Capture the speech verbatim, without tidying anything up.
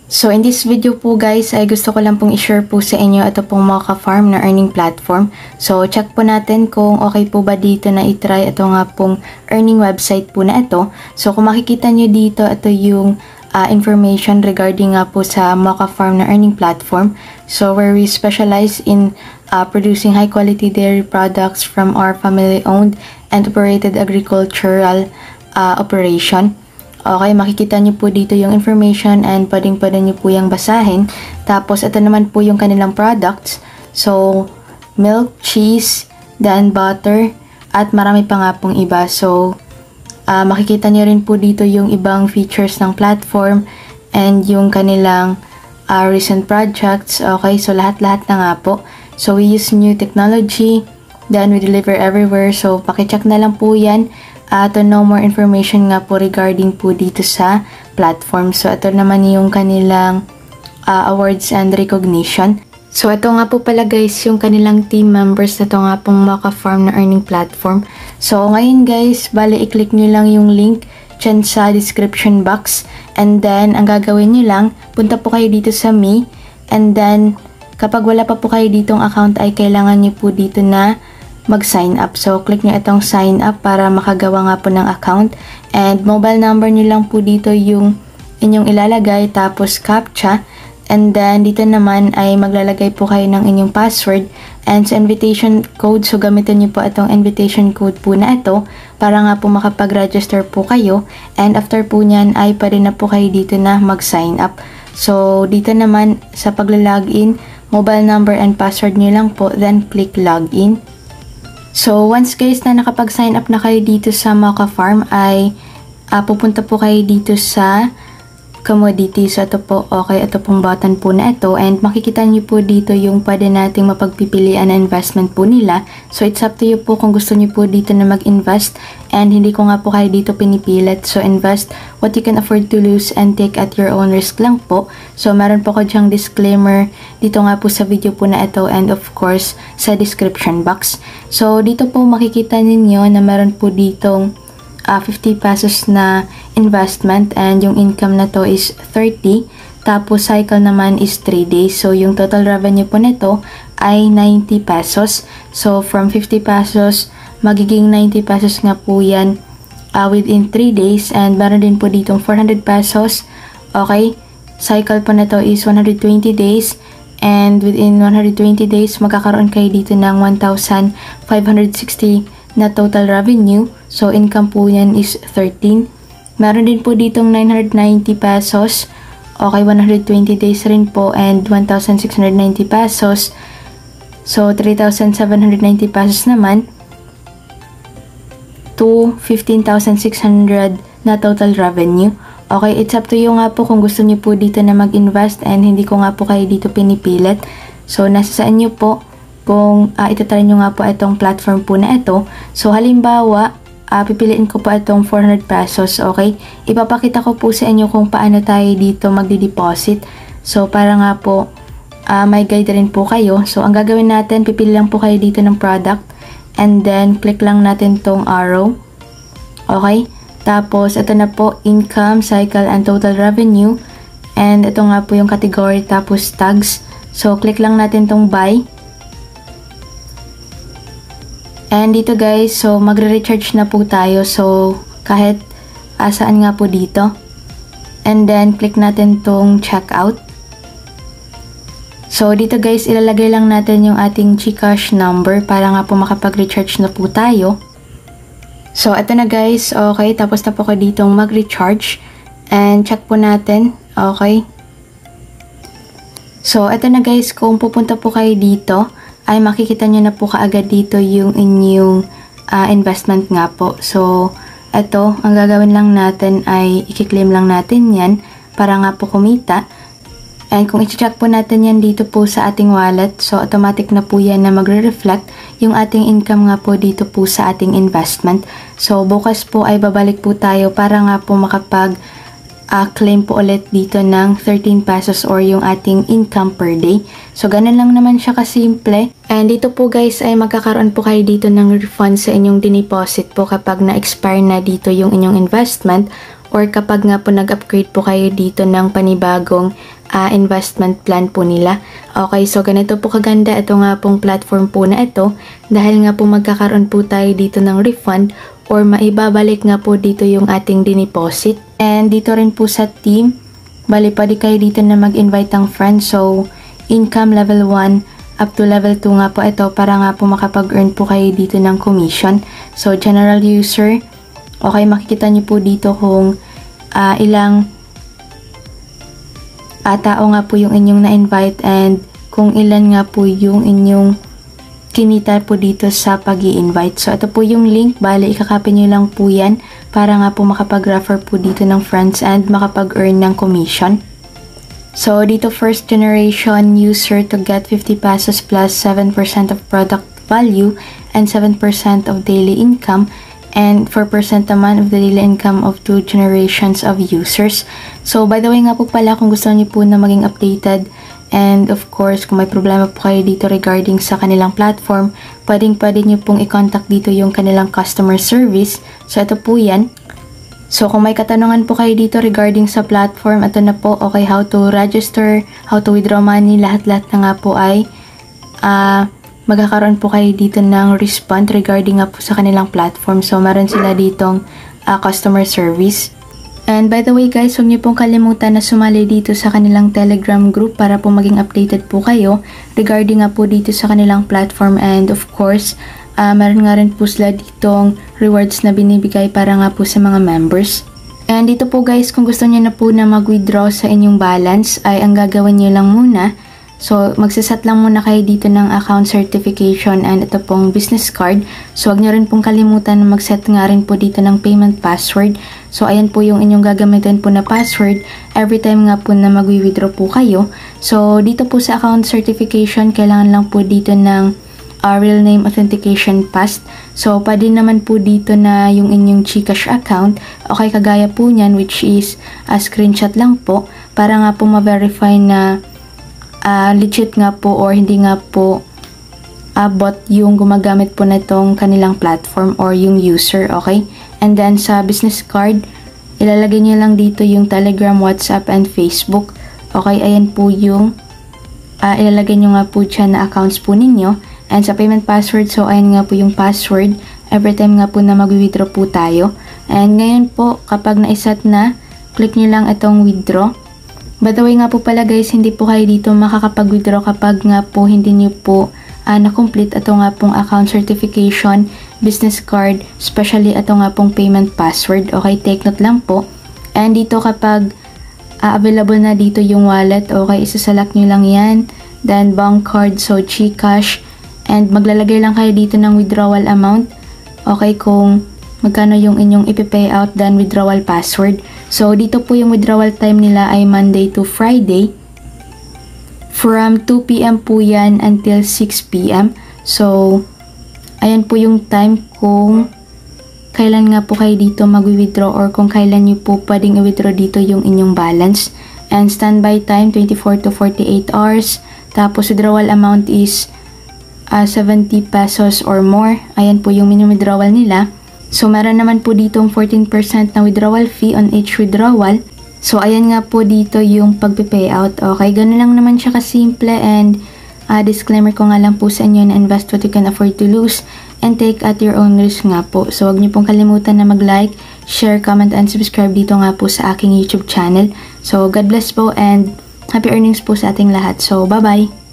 So in this video po guys ay gusto ko lang pong i-share po sa inyo ito pong Moca Farm na earning platform. So check po natin kung okay po ba dito na i-try ito nga pong earning website po na ito. So kung makikita nyo dito, ito yung uh, information regarding nga po sa Moca Farm na earning platform. So where we specialize in uh, producing high quality dairy products from our family owned and operated agricultural uh, operation. Okay, makikita nyo po dito yung information and pwedeng-pwede nyo po yung basahin. Tapos, ito naman po yung kanilang products. So, milk, cheese, then butter, at marami pa nga pong iba. So, uh, makikita nyo rin po dito yung ibang features ng platform and yung kanilang uh, recent projects. Okay, so lahat-lahat na nga po. So, we use new technology, then we deliver everywhere. So, pakicheck na lang po yan. Uh, to know more information nga po regarding po dito sa platform. So, ito naman yung kanilang uh, awards and recognition. So, ito nga po pala guys yung kanilang team members na ito nga pong Moca Farm na earning platform. So, ngayon guys, bale i-click nyo lang yung link dyan sa description box. And then, ang gagawin nyo lang, punta po kayo dito sa me. And then, kapag wala pa po kayo ditong account ay kailangan nyo po dito na mag-sign up. So, click nyo itong sign up para makagawa nga po ng account. And mobile number nyo lang po dito yung inyong ilalagay, tapos captcha. And then, dito naman ay maglalagay po kayo ng inyong password. And sa invitation code, so gamitin nyo po itong invitation code po na ito para nga po makapag-register po kayo. And after po nyan ay pwede na po kayo dito na mag-sign up. So, dito naman sa pagla-login, mobile number and password nyo lang po, then click login. So, once guys na nakapag-sign up na kayo dito sa Moca Farm ay uh, pupunta po kayo dito sa commodity. So, ito po, okay, ito pong button po na ito. And makikita nyo po dito yung pwede nating mapagpipilian na investment po nila. So, it's up to you po kung gusto nyo po dito na mag-invest. And hindi ko nga po kayo dito pinipilit. So, invest what you can afford to lose and take at your own risk lang po. So, meron po ko dyang disclaimer dito nga po sa video po na ito and of course sa description box. So, dito po makikita ninyo na meron po ditong uh, fifty pesos na investment and yung income na to is thirty. Tapos, cycle naman is three days. So, yung total revenue po nito ay ninety pesos. So, from fifty pesos, magiging ninety pesos nga po yan uh, within three days. And meron din po ditong four hundred pesos. Okay? Cycle po na to is one hundred twenty days. And within one hundred twenty days, magkakaroon kayo dito ng one thousand five hundred sixty na total revenue. So, income po yan is thirteen. Meron din po ditong nine hundred ninety pesos. Okay, one hundred twenty days rin po and one thousand six hundred ninety pesos. So, three thousand seven hundred ninety pesos naman to fifteen thousand six hundred na total revenue. Okay, it's up to you nga po kung gusto niyo po dito na mag-invest and hindi ko nga po kayo dito pinipilit. So, nasa sa inyo po kung uh, itatry nyo nga po itong platform po na ito. So, halimbawa, uh, pipiliin ko po itong four hundred pesos, okay? Ipapakita ko po sa inyo kung paano tayo dito magdi-deposit. So, para nga po uh, may guide rin po kayo. So, ang gagawin natin, pipili lang po kayo dito ng product and then click lang natin tong arrow. Okay? Tapos, ito na po, income, cycle, and total revenue. And ito nga po yung category, tapos tags. So, click lang natin tong buy. And dito guys, so magre-recharge na po tayo. So, kahit asaan nga po dito. And then, click natin tong checkout. So, dito guys, ilalagay lang natin yung ating Gcash number para nga po makapag-recharge na po tayo. So, ito na guys. Okay, tapos na po ko ditong mag-recharge. And check po natin. Okay. So, ito na guys. Kung pupunta po kayo dito, ay makikita nyo na po kaagad dito yung inyong uh, investment nga po. So, ito, ang gagawin lang natin ay i-claim lang natin yan para nga po kumita. And kung i-check po natin yan dito po sa ating wallet, so automatic na po yan na magre-reflect yung ating income nga po dito po sa ating investment. So, bukas po ay babalik po tayo para nga po makapag uh, claim po ulit dito ng thirteen pesos or yung ating income per day. So, ganun lang naman siya kasimple. And dito po guys ay magkakaroon po kayo dito ng refund sa inyong dineposit po kapag na-expire na dito yung inyong investment or kapag nga po nag-upgrade po kayo dito ng panibagong uh, investment plan po nila. Okay, so ganito po kaganda ito nga pong platform po na ito dahil nga po magkakaroon po tayo dito ng refund or maibabalik nga po dito yung ating dineposit. And dito rin po sa team, bali pwede kayo dito na mag-invite ng friends. So, income level one up to level two nga po ito para nga po makapag-earn po kayo dito ng commission. So, general user, okay, makikita nyo po dito kung uh, ilang uh, tao nga po yung inyong na-invite and kung ilan nga po yung inyong kinita po dito sa pag-i-invite. So, ito po yung link. Bale, ikakopy nyo lang po yan para nga po makapag-refer po dito ng friends and makapag-earn ng commission. So, dito first generation user to get fifty pesos plus seven percent of product value and seven percent of daily income and four percent naman of the daily income of two generations of users. So, by the way nga po pala, kung gusto niyo po na maging updated and of course, kung may problema po kayo dito regarding sa kanilang platform, pwedeng pwede nyo pong i-contact dito yung kanilang customer service. So, ito po yan. So, kung may katanungan po kayo dito regarding sa platform, ito na po, okay, how to register, how to withdraw money, lahat-lahat na nga po ay uh, magkakaroon po kayo dito ng response regarding nga po sa kanilang platform. So, meron sila ditong uh, customer service. And by the way guys, huwag niyo pong kalimutan na sumali dito sa kanilang Telegram group para po maging updated po kayo regarding nga po dito sa kanilang platform. And of course, uh, meron nga rin po sila ditong rewards na binibigay para nga po sa mga members. And dito po guys, kung gusto niyo na po na mag-withdraw sa inyong balance, ay ang gagawin niyo lang muna. So, magsasat lang muna kayo dito ng account certification and ito pong business card. So, huwag nyo rin pong kalimutan na mag-set nga rin po dito ng payment password. So, ayan po yung inyong gagamitin po na password every time nga po na mag-withdraw po kayo. So, dito po sa account certification, kailangan lang po dito ng uh, real name authentication pass. So, pwede naman po dito na yung inyong Gcash account. Okay, kagaya po niyan, which is a screenshot lang po para nga po ma-verify na Uh, legit nga po or hindi nga po uh, bot yung gumagamit po na itong kanilang platform or yung user, okay? And then sa business card, ilalagay nyo lang dito yung Telegram, WhatsApp, and Facebook. Okay, ayan po yung uh, ilalagay nyo nga po dyan na accounts po ninyo. And sa payment password, so ayan nga po yung password every time nga po na mag-withdraw po tayo. And ngayon po, kapag na-set na, click nyo lang itong withdraw. By the way nga po pala guys, hindi po kayo dito makakapag-withdraw kapag nga po hindi nyo po uh, na-complete ito nga pong account certification, business card, especially ito nga pong payment password. Okay, take note lang po. And dito kapag uh, available na dito yung wallet, okay, isaselect nyo lang yan. Then bank card, so Gcash. And maglalagay lang kayo dito ng withdrawal amount. Okay, kung magkano yung inyong ipipay out, then withdrawal password. So, dito po yung withdrawal time nila ay Monday to Friday. From two p m po yan until six p m So, ayan po yung time kung kailan nga po kayo dito mag-withdraw or kung kailan nyo po pwedeng i-withdraw dito yung inyong balance. And standby time, twenty-four to forty-eight hours. Tapos, withdrawal amount is uh, seventy pesos or more. Ayan po yung minimum withdrawal nila. So, meron naman po ditong fourteen percent na withdrawal fee on each withdrawal. So, ayan nga po dito yung pag-payout. Okay, ganun lang naman siya kasimple and uh, disclaimer ko nga lang po sa inyo na invest what you can afford to lose and take at your own risk nga po. So, huwag niyo pong kalimutan na mag-like, share, comment, and subscribe dito nga po sa aking YouTube channel. So, God bless po and happy earnings po sa ating lahat. So, bye-bye!